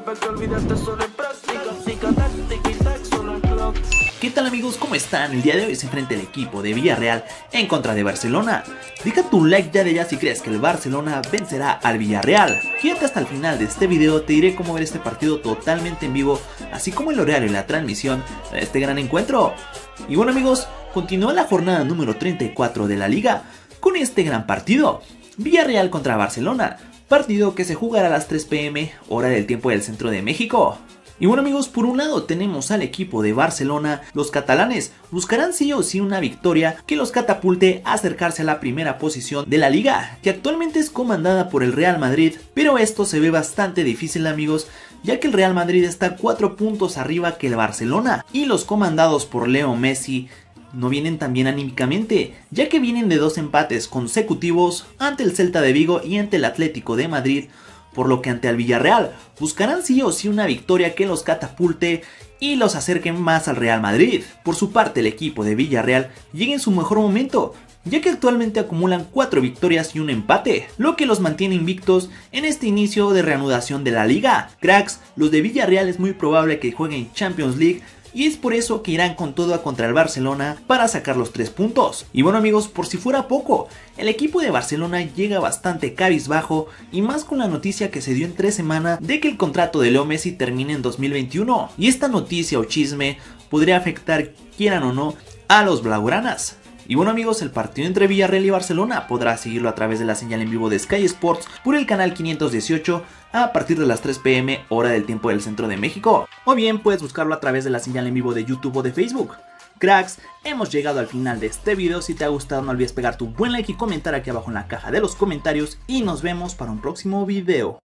preocupes que olvidarte solo es práctica. Psicotáctica y taxo la clock. ¿Qué tal amigos? ¿Cómo están? El día de hoy se enfrenta el equipo de Villarreal en contra de Barcelona. Deja tu like ya si crees que el Barcelona vencerá al Villarreal. Quédate hasta el final de este video, te diré cómo ver este partido totalmente en vivo, así como el horario y la transmisión de este gran encuentro. Y bueno amigos, continúa la jornada número 34 de la liga con este gran partido. Villarreal contra Barcelona, partido que se jugará a las 3 p.m. hora del tiempo del centro de México. Y bueno amigos, por un lado tenemos al equipo de Barcelona. Los catalanes buscarán sí o sí una victoria que los catapulte a acercarse a la primera posición de la liga, que actualmente es comandada por el Real Madrid, pero esto se ve bastante difícil amigos, ya que el Real Madrid está 4 puntos arriba que el Barcelona, y los comandados por Leo Messi no vienen tan bien anímicamente, ya que vienen de 2 empates consecutivos ante el Celta de Vigo y ante el Atlético de Madrid, por lo que ante el Villarreal buscarán sí o sí una victoria que los catapulte y los acerquen más al Real Madrid. Por su parte, el equipo de Villarreal llega en su mejor momento, ya que actualmente acumulan 4 victorias y un empate, lo que los mantiene invictos en este inicio de reanudación de la liga. Cracks, los de Villarreal es muy probable que jueguen Champions League, y es por eso que irán con todo contra el Barcelona para sacar los 3 puntos. Y bueno amigos, por si fuera poco, el equipo de Barcelona llega bastante cabizbajo, y más con la noticia que se dio en 3 semanas de que el contrato de Leo Messi termina en 2021. Y esta noticia o chisme podría afectar, quieran o no, a los blaugranas. Y bueno amigos, el partido entre Villarreal y Barcelona podrás seguirlo a través de la señal en vivo de Sky Sports por el canal 518 a partir de las 3 p.m. hora del tiempo del centro de México. O bien puedes buscarlo a través de la señal en vivo de YouTube o de Facebook. Cracks, hemos llegado al final de este video. Si te ha gustado no olvides pegar tu buen like y comentar aquí abajo en la caja de los comentarios. Y nos vemos para un próximo video.